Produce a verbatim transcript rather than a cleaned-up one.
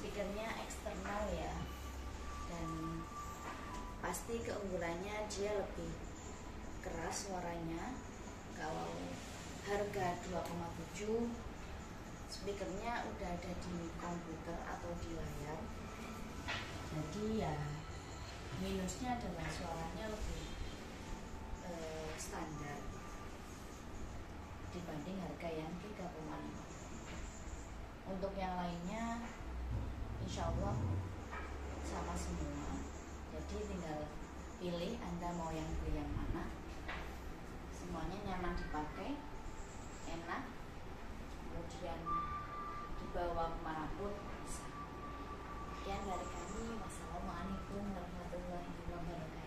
speakernya eksternal ya, dan pasti keunggulannya dia lebih keras suaranya. Kalau harga dua koma tujuh, speakernya udah ada di komputer atau di layar, jadi ya minusnya adalah suaranya lebih eh, standar dibanding harga yang tiga koma lima. Untuk yang lainnya insya Allah sama semua, jadi tinggal pilih Anda mau yang beli yang mana. Semuanya nyaman dipakai, enak, kemudian dibawa kemanapun bisa. Sekian dari kami. Wassalamualaikum warahmatullahi wabarakatuh.